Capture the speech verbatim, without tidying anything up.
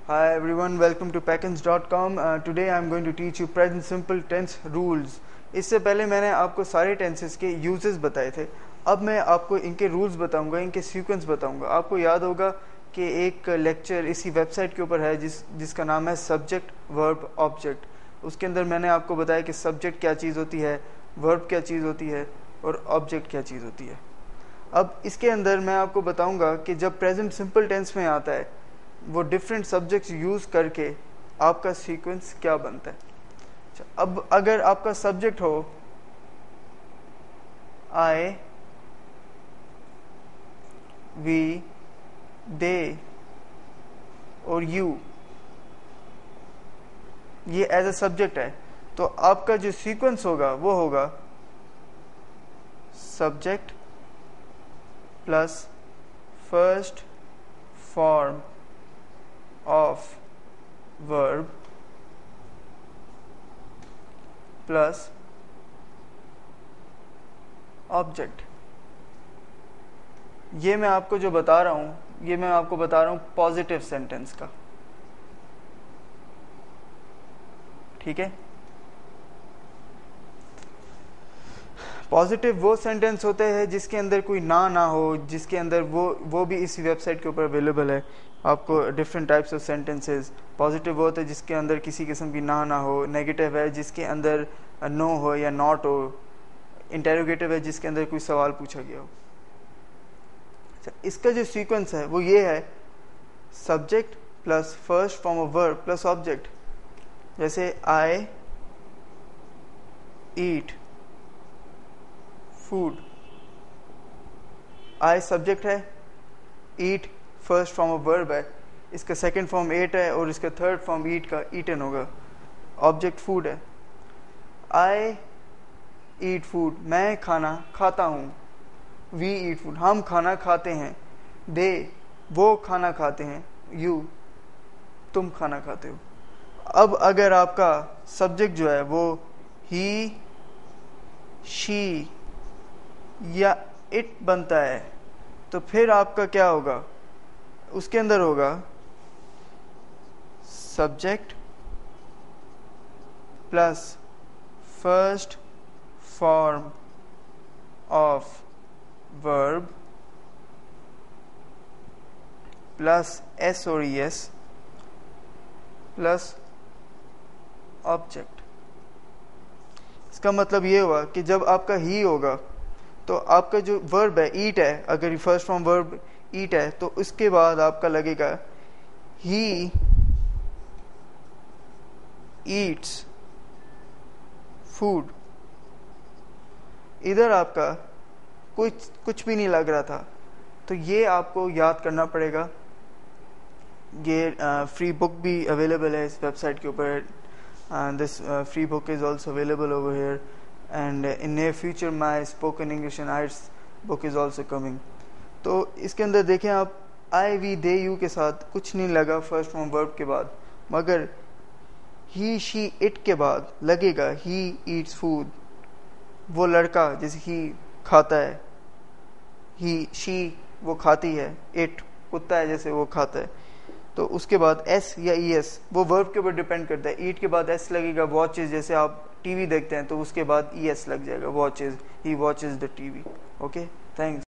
Hi everyone, welcome to packins dot com. Uh, today I am going to teach you present simple tense rules. इससे पहले मैंने आपको सारे tenses के uses बताए थे. अब मैं आपको इनके रूल्स बताऊंगा, इनके सीक्वेंस बताऊंगा. आपको याद होगा कि एक लेक्चर इसी वेबसाइट के ऊपर है जिस जिसका नाम है सब्जेक्ट वर्ब ऑब्जेक्ट. उसके अंदर मैंने आपको बताया कि सब्जेक्ट क्या चीज़ होती है, वर्ब क्या चीज़ होती है और ऑब्जेक्ट क्या चीज़ होती है. अब इसके अंदर मैं आपको बताऊंगा कि जब प्रेजेंट सिंपल टेंस में आता है वो डिफरेंट सब्जेक्ट्स यूज करके आपका सीक्वेंस क्या बनता है. अब अगर आपका सब्जेक्ट हो आई, वी, दे और यू, ये एज अ सब्जेक्ट है, तो आपका जो सीक्वेंस होगा वो होगा subject plus first form of verb plus object. ये मैं आपको जो बता रहा हूं ये मैं आपको बता रहा हूं पॉजिटिव सेंटेंस का. ठीक है, पॉजिटिव वो सेंटेंस होते हैं जिसके अंदर कोई ना ना हो, जिसके अंदर वो वो भी इसी वेबसाइट के ऊपर अवेलेबल है. आपको different types of sentences. Positive वो होते हैं जिसके अंदर किसी किस्म की ना ना हो. नेगेटिव है जिसके अंदर नो हो या नॉट हो. इंटेरोगेटिव है जिसके अंदर कोई सवाल पूछा गया हो. इसका जो सीक्वेंस है वो ये है subject plus first form of verb plus object. जैसे I eat food. I subject है, eat first form of verb है, इसका सेकंड फॉर्म एट है और इसका थर्ड फॉर्म ईट का ईटन होगा. ऑब्जेक्ट फूड है. आई ईट फूड, मैं खाना खाता हूँ. वी ईट फूड, हम खाना खाते हैं. दे वो खाना खाते हैं. यू तुम खाना खाते हो. अब अगर आपका सब्जेक्ट जो है वो ही, शी या इट बनता है तो फिर आपका क्या होगा, उसके अंदर होगा subject plus first form of verb plus s और एस प्लस ऑब्जेक्ट. इसका मतलब ये हुआ कि जब आपका ही होगा तो आपका जो वर्ब है ईट है, अगर फर्स्ट फॉर्म वर्ब ईट है तो उसके बाद आपका लगेगा ही ईट्स फूड. इधर आपका कुछ कुछ भी नहीं लग रहा था, तो ये आपको याद करना पड़ेगा. ये फ्री बुक भी अवेलेबल है इस वेबसाइट के ऊपर. This free book is also available over here and in near future my spoken English and I E L T S book is also coming. तो इसके अंदर देखें आप आई, वी, दे, यू के साथ कुछ नहीं लगा फर्स्ट फॉर्म वर्ब के बाद, मगर ही, शी, इट के बाद लगेगा ही ईट्स फूड. वो लड़का जैसे ही खाता है, ही, शी वो खाती है, इट कुत्ता है जैसे वो खाता है. तो उसके बाद एस या ई एस वो वर्ब के ऊपर डिपेंड करता है. ईट के बाद एस लगेगा. वॉचेज जैसे आप टीवी देखते हैं तो उसके बाद ई एस लग जाएगा. Watches, he watches the TV. Okay, thanks.